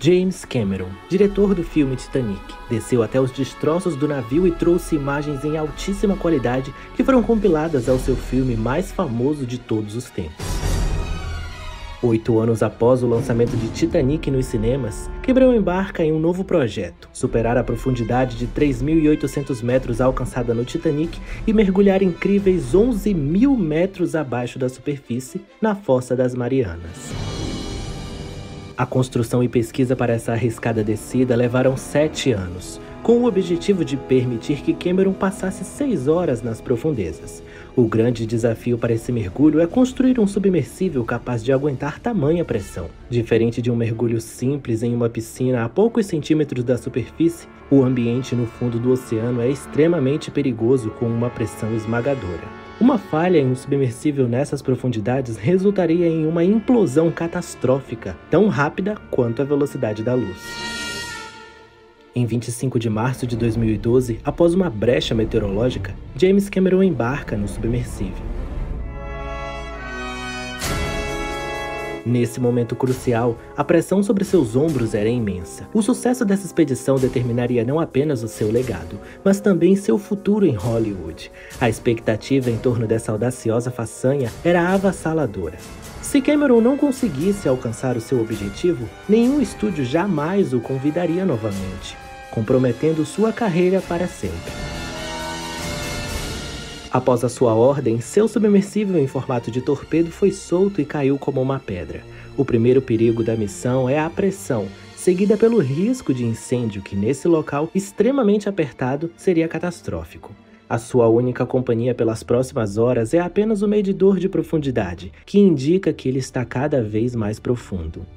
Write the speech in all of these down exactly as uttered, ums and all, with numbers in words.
James Cameron, diretor do filme Titanic, desceu até os destroços do navio e trouxe imagens em altíssima qualidade que foram compiladas ao seu filme mais famoso de todos os tempos. Oito anos após o lançamento de Titanic nos cinemas, Cameron embarca em um novo projeto: superar a profundidade de três mil e oitocentos metros alcançada no Titanic e mergulhar incríveis onze mil metros abaixo da superfície na Fossa das Marianas. A construção e pesquisa para essa arriscada descida levaram sete anos, com o objetivo de permitir que Cameron passasse seis horas nas profundezas. O grande desafio para esse mergulho é construir um submersível capaz de aguentar tamanha pressão. Diferente de um mergulho simples em uma piscina a poucos centímetros da superfície, o ambiente no fundo do oceano é extremamente perigoso com uma pressão esmagadora. Uma falha em um submersível nessas profundidades resultaria em uma implosão catastrófica, tão rápida quanto a velocidade da luz. Em vinte e cinco de março de dois mil e doze, após uma brecha meteorológica, James Cameron embarca no submersível. Nesse momento crucial, a pressão sobre seus ombros era imensa. O sucesso dessa expedição determinaria não apenas o seu legado, mas também seu futuro em Hollywood. A expectativa em torno dessa audaciosa façanha era avassaladora. Se Cameron não conseguisse alcançar o seu objetivo, nenhum estúdio jamais o convidaria novamente, comprometendo sua carreira para sempre. Após a sua ordem, seu submersível em formato de torpedo foi solto e caiu como uma pedra. O primeiro perigo da missão é a pressão, seguida pelo risco de incêndio que, nesse local extremamente apertado, seria catastrófico. A sua única companhia pelas próximas horas é apenas o medidor de profundidade, que indica que ele está cada vez mais profundo.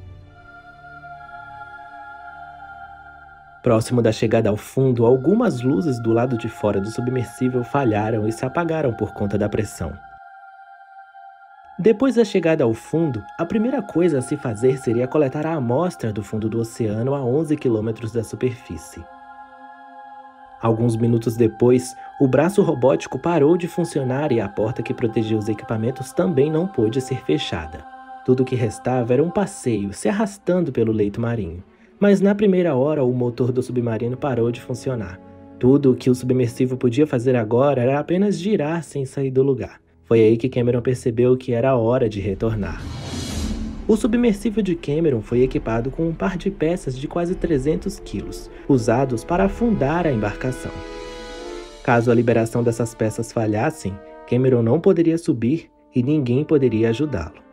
Próximo da chegada ao fundo, algumas luzes do lado de fora do submersível falharam e se apagaram por conta da pressão. Depois da chegada ao fundo, a primeira coisa a se fazer seria coletar a amostra do fundo do oceano a onze quilômetros da superfície. Alguns minutos depois, o braço robótico parou de funcionar e a porta que protegia os equipamentos também não pôde ser fechada. Tudo o que restava era um passeio, se arrastando pelo leito marinho. Mas na primeira hora, o motor do submarino parou de funcionar. Tudo o que o submersível podia fazer agora era apenas girar sem sair do lugar. Foi aí que Cameron percebeu que era hora de retornar. O submersível de Cameron foi equipado com um par de peças de quase trezentos quilos, usados para afundar a embarcação. Caso a liberação dessas peças falhassem, Cameron não poderia subir e ninguém poderia ajudá-lo.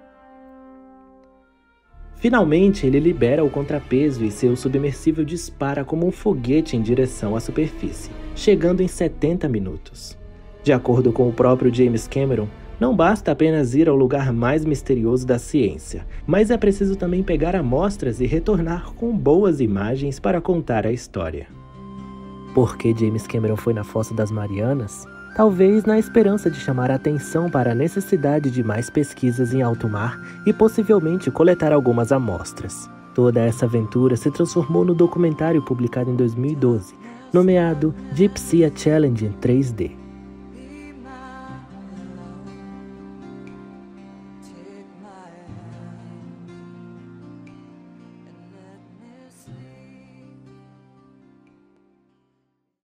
Finalmente, ele libera o contrapeso e seu submersível dispara como um foguete em direção à superfície, chegando em setenta minutos. De acordo com o próprio James Cameron, não basta apenas ir ao lugar mais misterioso da ciência, mas é preciso também pegar amostras e retornar com boas imagens para contar a história. Por que James Cameron foi na Fossa das Marianas? Talvez na esperança de chamar a atenção para a necessidade de mais pesquisas em alto mar e possivelmente coletar algumas amostras. Toda essa aventura se transformou no documentário publicado em dois mil e doze, nomeado Deep Sea Challenge em três D.